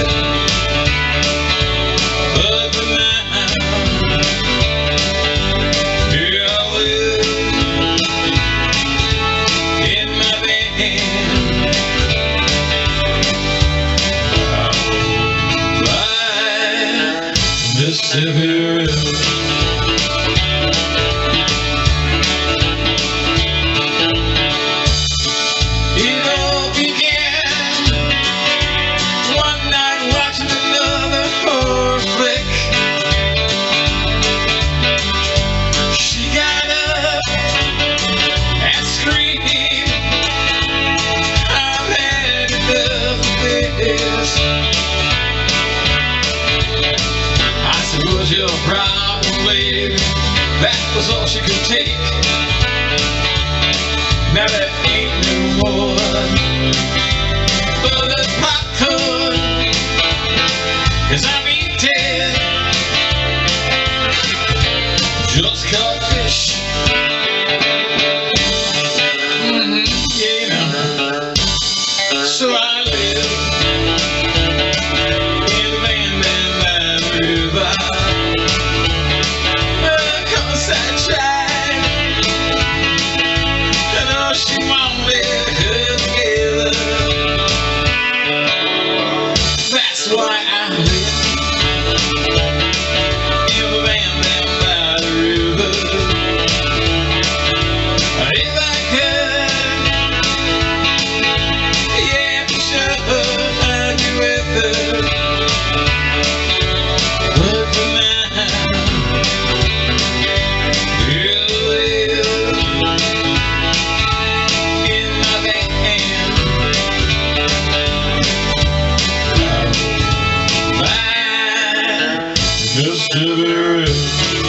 But for now, here I live in my van. By Mississippi River. Your problem, baby, that was all she could take. Now there ain't no more for the popcorn, 'cause I be dead. Just caught fish. Yeah, so I live in the van down by the river. That's why I live in the van down by the river. If I could, yeah, for sure I'd be with her. But for now, here I live in my van. Just to be real.